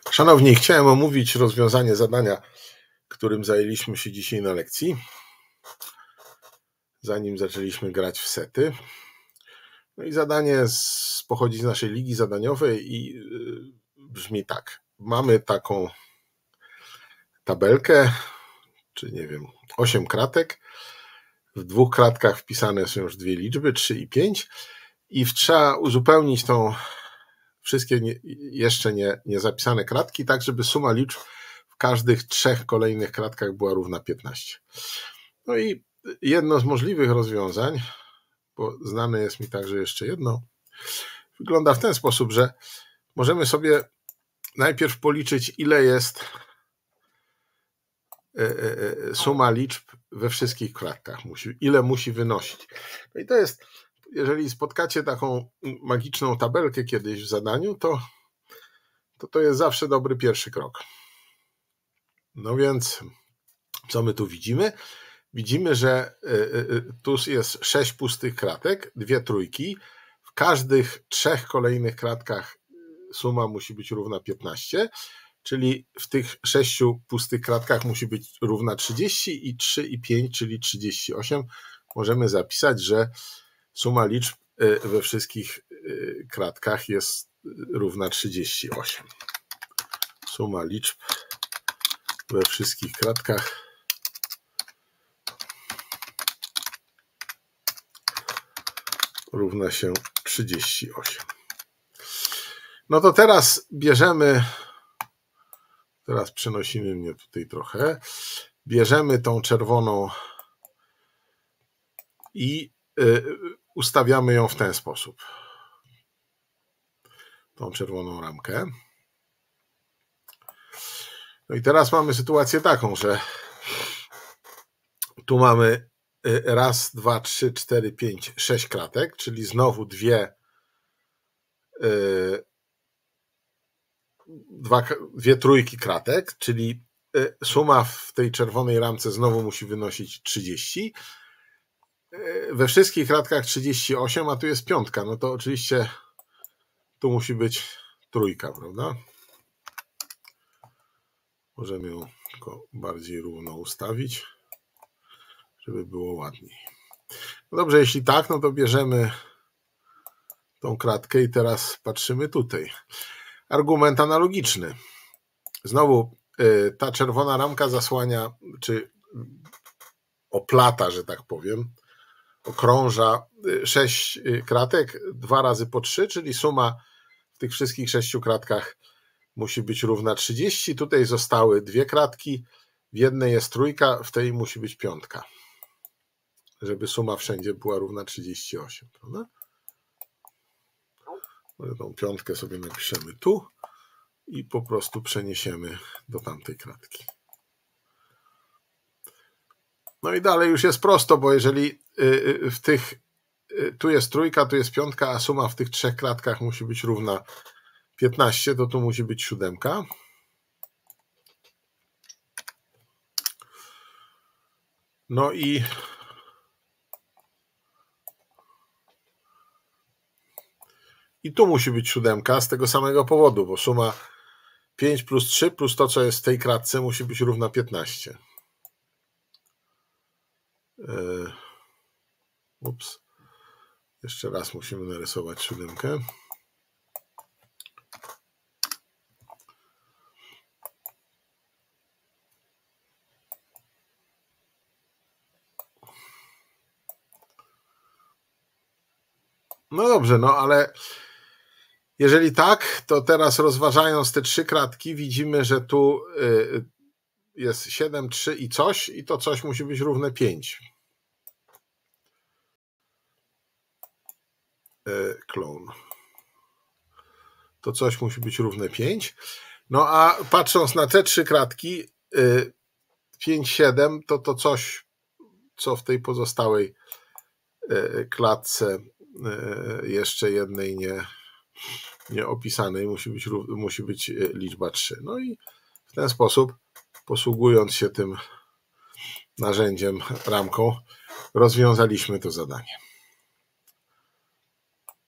Szanowni, chciałem omówić rozwiązanie zadania, którym zajęliśmy się dzisiaj na lekcji, zanim zaczęliśmy grać w sety. No i zadanie pochodzi z naszej ligi zadaniowej i brzmi tak. Mamy taką tabelkę, czy nie wiem, 8 kratek. W 2 kratkach wpisane są już 2 liczby, 3 i 5 i trzeba uzupełnić tą wszystkie jeszcze nie zapisane kratki, tak żeby suma liczb w każdych 3 kolejnych kratkach była równa 15. No i jedno z możliwych rozwiązań, bo znane jest mi także jeszcze jedno, wygląda w ten sposób, że możemy sobie najpierw policzyć, ile jest suma liczb we wszystkich kratkach, ile musi wynosić. No i to jest, jeżeli spotkacie taką magiczną tabelkę kiedyś w zadaniu, to jest zawsze dobry pierwszy krok. No więc, co my tu widzimy? Widzimy, że tu jest 6 pustych kratek, 2 trójki. W każdych 3 kolejnych kratkach suma musi być równa 15, czyli w tych 6 pustych kratkach musi być równa 30 i 3 i 5, czyli 38. Możemy zapisać, że suma liczb we wszystkich kratkach jest równa 38. Suma liczb we wszystkich kratkach równa się 38. No to teraz teraz przenosimy mnie tutaj trochę, bierzemy tą czerwoną i ustawiamy ją w ten sposób. Tą czerwoną ramkę. No i teraz mamy sytuację taką, że tu mamy 1, 2, 3, 4, 5, 6 kratek, czyli znowu dwie trójki kratek, czyli suma w tej czerwonej ramce znowu musi wynosić 30. We wszystkich kratkach 38, a tu jest 5, no to oczywiście tu musi być trójka, prawda? Możemy ją tylko bardziej równo ustawić, żeby było ładniej. No dobrze, jeśli tak, no to bierzemy tą kratkę i teraz patrzymy tutaj. Argument analogiczny. Znowu ta czerwona ramka zasłania, czy oplata, że tak powiem, okrąża 6 kratek, 2 razy po 3, czyli suma w tych wszystkich 6 kratkach musi być równa 30. Tutaj zostały 2 kratki, w jednej jest trójka, w tej musi być 5. Żeby suma wszędzie była równa 38, prawda? Tą 5 sobie napiszemy tu i po prostu przeniesiemy do tamtej kratki. No i dalej już jest prosto, bo jeżeli tu jest trójka, tu jest 5, a suma w tych 3 kratkach musi być równa 15, to tu musi być 7. No i tu musi być 7 z tego samego powodu, bo suma 5 plus 3 plus to, co jest w tej kratce, musi być równa 15. Ups. Jeszcze raz musimy narysować 7. No dobrze, no ale jeżeli tak, to teraz rozważając te 3 kratki, widzimy, że tu jest 7, 3 i coś, i to coś musi być równe 5. Clone. To coś musi być równe 5. No a patrząc na te 3 kratki, 5, 7, to coś, co w tej pozostałej klatce jeszcze jednej nieopisanej musi być liczba 3. No i w ten sposób, posługując się tym narzędziem, ramką, rozwiązaliśmy to zadanie.